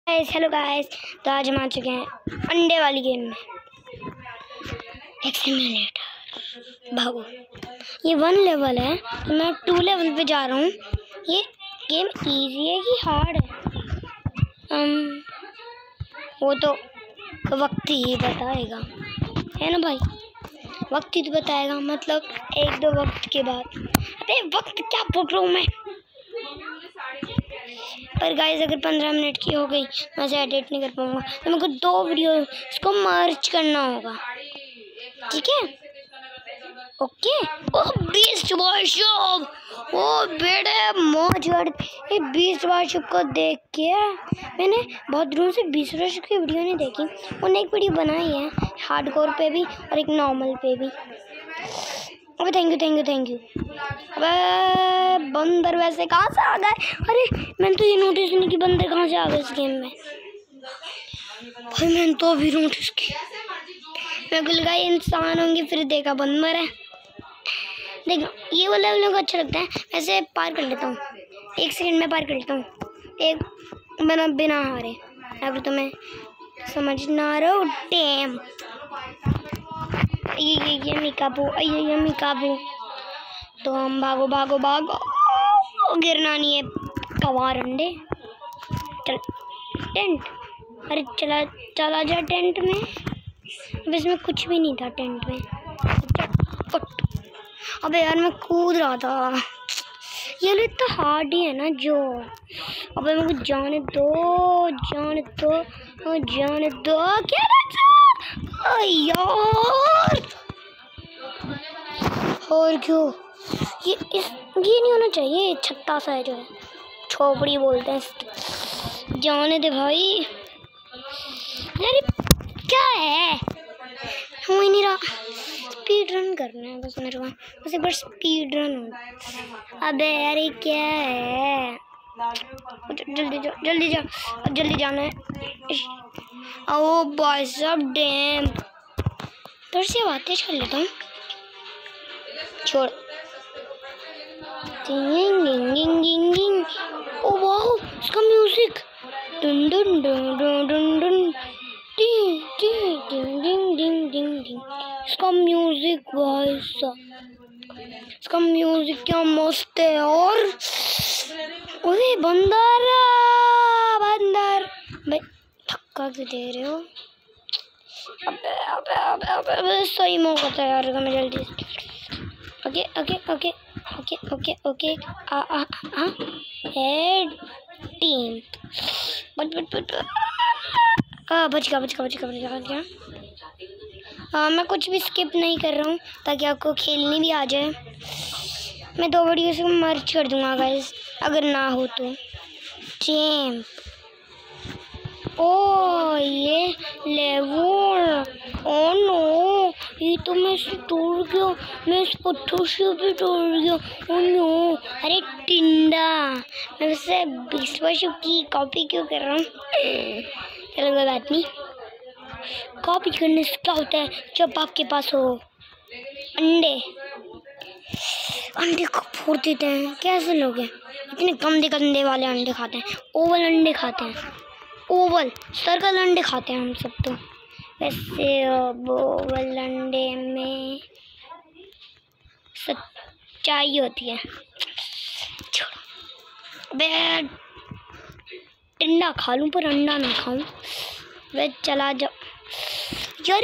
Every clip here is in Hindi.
Hello guys. तो आज हम आ चुके हैं अंडे वाली गेम में। एक्सटरमिनेटर भागो। ये 1 लेवल है तो मैं 2 लेवल पे जा रहा हूँ। ये गेम इजी है कि हार्ड है? वो तो वक्त ही बताएगा, है ना भाई? वक्त ही तो बताएगा, मतलब 1-2 वक्त के बाद। अरे वक्त क्या बोल रहा हूँ मैं। पर गाइस अगर 15 मिनट की हो गई मैं इसे एडिट नहीं कर पाऊंगा, तो मेरे को 2 वीडियो इसको मर्ज करना होगा, ठीक है? ओके। ओ बीस्ट वर्कशॉप, ओ बेटे मौज कर। ये बीस्ट वर्कशॉप को देख के मैंने बहुत दिनों से बीस्ट वर्कशॉप की वीडियो नहीं देखी। उन्होंने एक वीडियो बनाई है हार्डकोर पे भी और एक नॉर्मल पे भी। अबे थैंक यू। अबे बंदर वैसे कहाँ से आ गए? अरे मैंने तो ये नोटिस नहीं कि बंदर कहाँ से आ गए इस गेम में। भाई मैंने तो अभी नोटिस किया। मैं को लगा ये इंसान होंगे, फिर देखा बंदर है। देखो ये वाला लेवल को अच्छा लगता है, ऐसे पार कर लेता हूँ 1 सेकंड में, पार कर लेता हूँ एक बिना हारे। अगर तुम्हें समझ ना रहा हो टेम ये मिकाबू। तो हम भागो गिरना नहीं है। कवार अंडे। चल टेंट। अरे चला जा टेंट में। अब इसमें कुछ भी नहीं था टेंट में। अबे यार मैं कूद रहा था। ये लोग इतना हार्ड ही है ना जो। अबे मेरे को जाने दो क्या यार। और क्यों ये नहीं होना चाहिए। छत्ता सा है जो है, छोपड़ी बोलते हैं इसकी। जाने दे भाई। अरे क्या है, हो ही नहीं रहा। स्पीड रन करना है बस मेरे को, बस एक बार स्पीड रन हो। अबे यार क्या है, जल्दी जाना है। ओ भाई साहब डैम। थोड़ी सी आवाज़ तेज कर लेता हूँ। छोड़। ओ वाह इसका म्यूजिक। डन डन डन डन डन डन टिंग टिंग डिंग डिंग डिंग डिंग। इसका म्यूजिक भाई साहब, इसका म्यूजिक क्या मस्त है। और अरे बंदर भाई धक्का क्यों दे रहे हो? अबे सही मौका था यार। मैं जल्दी ओके हेड टीम बच गया। मैं कुछ भी स्किप नहीं कर रहा हूँ ताकि आपको खेलनी भी आ जाए। मैं 2 वीडियो से मर्ज कर दूंगा गाइस अगर ना हो तो। चैम्प। ओ ये लेवल। ओ नो ये तो मैं इससे टूट गया। मैं इस पत्थर से भी टूट गया। Oh no. अरे टिंडा, मैं वैसे 20 वर्षों की कॉपी क्यों कर रहा हूँ? चलो कोई बात नहीं। कॉपी करने से क्या होता है जब आपके पास हो अंडे को फोड़ देते हैं। कैसे लोग हैं इतने गंदे वाले अंडे खाते हैं? ओवल अंडे खाते हैं, ओवल सर्कल अंडे खाते हैं हम सब तो। वैसे ओवल अंडे में सच्चाई होती है। मैं टिंडा खा लूं पर अंडा ना खाऊं। वे चला जाओ यार।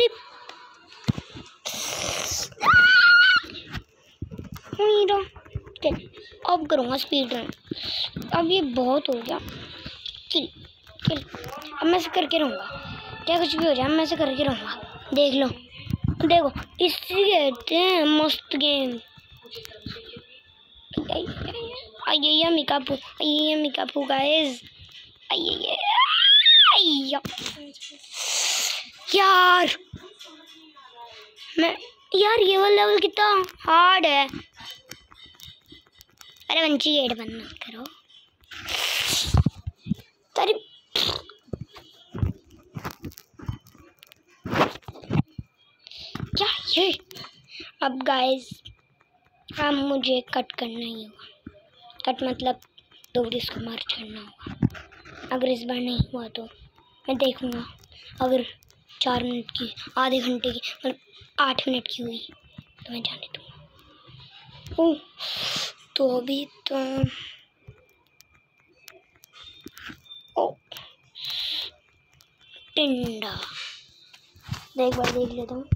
अब करूँगा स्पीड रन। अब ये बहुत हो गया। किल अब मैं से करके रहूँगा, क्या कुछ भी हो जाए मैं से करके रहूँगा। देख लो देखो इसी कहते हैं मस्त गेम। आइए मिकापू गाइस। यार ये वाला लेवल कितना हार्ड है। अरे बंची गेट बंद मत करो। अरे क्या ये? अब गाइस अब मुझे कट करना ही होगा। कट मतलब 2 वीडियोस को मर्ज करना होगा। अगर इस बार नहीं हुआ तो मैं देखूँगा। अगर 4 मिनट की, आधे घंटे की, मतलब 8 मिनट की हुई तो मैं जाने दूँगा। ओह, तो अभी तो ओ टिंडा एक बार देख लेता हूँ।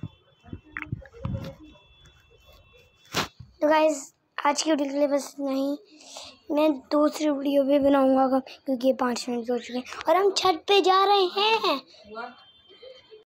तो गाइस आज की वीडियो के लिए बस इतना ही। मैं दूसरी वीडियो भी बनाऊंगा क्योंकि ये 5 मिनट हो चुके हैं और हम छत पे जा रहे हैं।